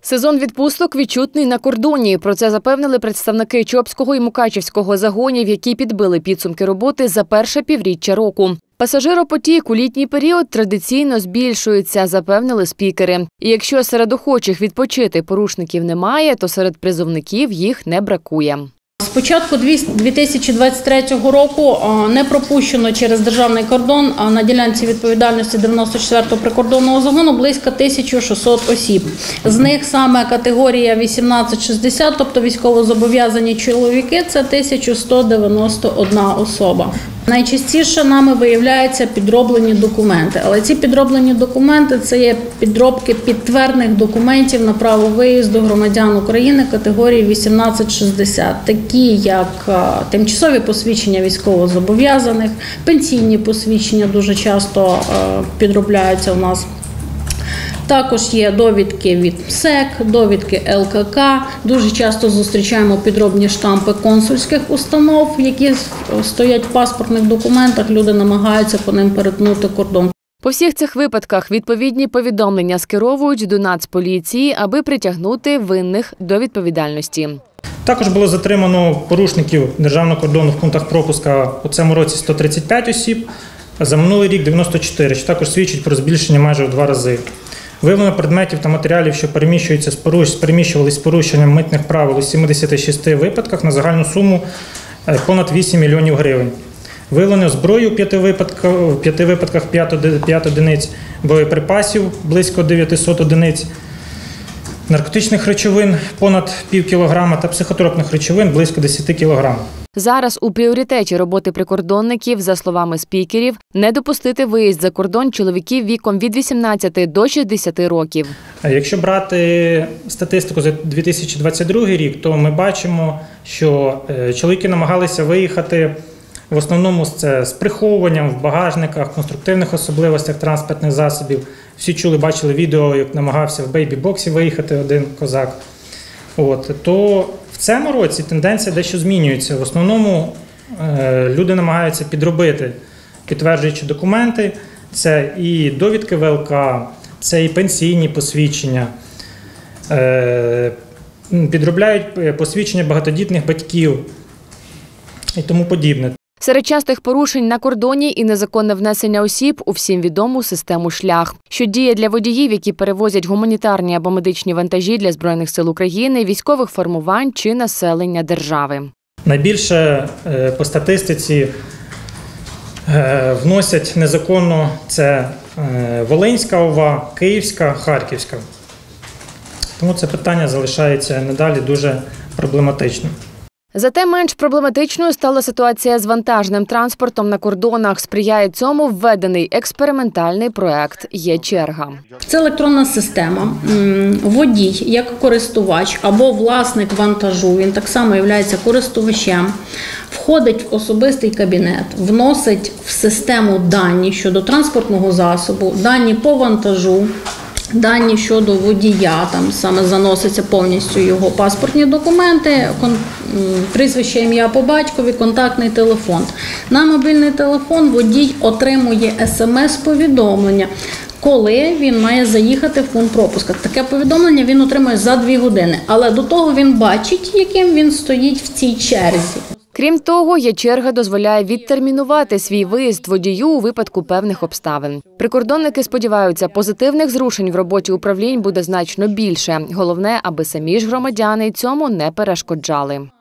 Сезон відпусток відчутний на кордоні. Про це запевнили представники Чопського і Мукачівського загонів, які підбили підсумки роботи за перше півріччя року. Пасажиропотік у літній період традиційно збільшується, запевнили спікери. І якщо серед охочих відпочити порушників немає, то серед призовників їх не бракує. З початку 2023 року не пропущено через державний кордон на ділянці відповідальності 94-го прикордонного загону близько 1600 осіб. З них саме категорія 18-60, тобто військовозобов'язані чоловіки, це 1191 особа. Найчастіше нами виявляються підроблені документи, але ці підроблені документи – це є підробки підтверджених документів на право виїзду громадян України категорії 18-60, такі як тимчасові посвідчення військовозобов'язаних, пенсійні посвідчення дуже часто підробляються у нас. Також є довідки від МСЕК, довідки ЛКК. Дуже часто зустрічаємо підробні штампи консульських установ, які стоять в паспортних документах. Люди намагаються по ним перетнути кордон. По всіх цих випадках відповідні повідомлення скеровують до Нацполіції, аби притягнути винних до відповідальності. Також було затримано порушників державного кордону в пунктах пропуска у цьому році 135 осіб, а за минулий рік 94, що також свідчить про збільшення майже в 2 рази. Виявлено предметів та матеріалів, що переміщувалися з порушенням митних правил у 76 випадках на загальну суму понад 8 мільйонів гривень. Виявлено зброю у 5 випадках 5 одиниць, боєприпасів близько 900 одиниць, наркотичних речовин понад пів кілограма та психотропних речовин близько 10 кілограмів. Зараз у пріоритеті роботи прикордонників, за словами спікерів, не допустити виїзд за кордон чоловіків віком від 18 до 60 років. Якщо брати статистику за 2022 рік, то ми бачимо, що чоловіки намагалися виїхати в основному з приховуванням в багажниках, конструктивних особливостях транспортних засобів. Всі чули, бачили відео, як намагався в бейбі-боксі виїхати один козак. То в цьому році тенденція дещо змінюється. В основному люди намагаються підробити підтверджуючі документи. Це і довідки ВЛК, це і пенсійні посвідчення, підробляють посвідчення багатодітних батьків і тому подібне. Серед частих порушень на кордоні і незаконне внесення осіб у всім відому систему «Шлях», що діє для водіїв, які перевозять гуманітарні або медичні вантажі для Збройних сил України, військових формувань чи населення держави. Найбільше по статистиці вносять незаконно це Волинська ОВА, Київська, Харківська. Тому це питання залишається надалі дуже проблематичним. Зате менш проблематичною стала ситуація з вантажним транспортом на кордонах. Сприяє цьому введений експериментальний проект «Є черга». Це електронна система. Водій, як користувач або власник вантажу, він так само є користувачем, входить в особистий кабінет, вносить в систему дані щодо транспортного засобу, дані по вантажу, дані щодо водія, там саме заносяться повністю його паспортні документи, прізвище, ім'я по батькові, контактний телефон. На мобільний телефон водій отримує смс-повідомлення, коли він має заїхати в пункт пропуска. Таке повідомлення він отримує за 2 години, але до того він бачить, яким він стоїть в цій черзі. Крім того, «Є черга» дозволяє відтермінувати свій виїзд водію у випадку певних обставин. Прикордонники сподіваються, позитивних зрушень в роботі управлінь буде значно більше. Головне, аби самі ж громадяни цьому не перешкоджали.